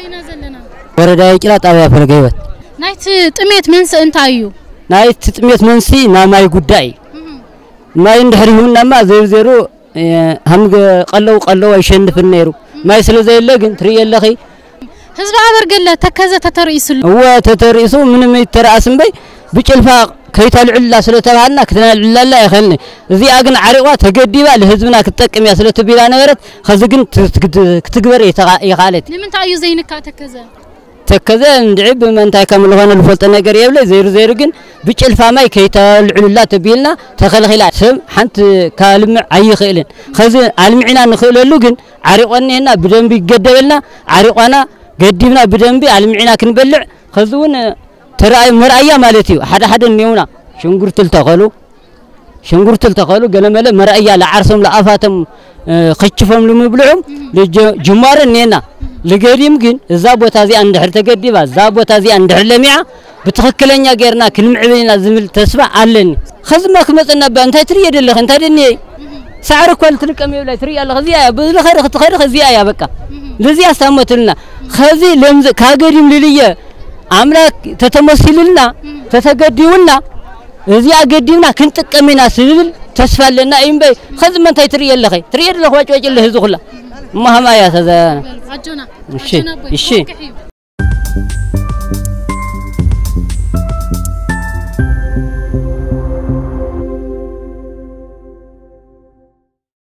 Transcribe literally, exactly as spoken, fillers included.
دينا زلنا وردا يقلا طابيا فرغيوت نايت طميت منس انتايو نايت طميت منسي نا ماي غداي ماي اندحريونا ما زير زيرو هم قلو قلو يشنفن نيرو ماي سلازي لغن تري يلخي حزب ابرغله تكزه تترئيسو هو تترئيسو من يتراسم بي بجلفا كيتالعلا سلتبالنا كتنالعلا لا يخلني زي اغن عريقوا تغديبا لحزبنا كتطقم يا سلتبيلا نبرت خزغن كتغبر يخالت لمن تايو زينكا تكزه تكزه ندعب من تاي كامل هون الفلط نغير يبل زير زير غن بجلفا ماي كيتالعلا تبيلنا تخلخلا سم حنت كالم ايخيلن خز علمعنا نخللو غن عريقنا بدنب يغدبلنا عريقنا قديمنا بدنبي علمعنا كنبلع خزون ترى مرأيا مالتيو حدا حدا نيونا شنغرت التقالو شنغرت التقالو قال ماله مرأيا لعرسهم لافاتم خچفهم لمبلعهم لجمار نينا لقديم كن زابوتا زي اندحر تقديبا زابوتا زي اندحر لميعه بتخكلنيا غيرنا كنمعبينا زمل تسبع علني خزما كمصنا بانت تري يدلخ انت دني سعر كل تلقم يبلا تري الله زي بل خير خير خزي يا بقى لذي استمتلنا خزي لمز كاغريم لليه አምላክ ተተመስልልና ተተገዲውና እዚያ ገዲውና ክንጥቀምና ስብል ተስፋለና አይምበይ خዝመን ታይ ትሪ የለኸ ትሪ የለኸ ዋጭ ዋጭ ለህዝብ ሁላ ማህማ ያ ተዛ አጆና እሺ እሺ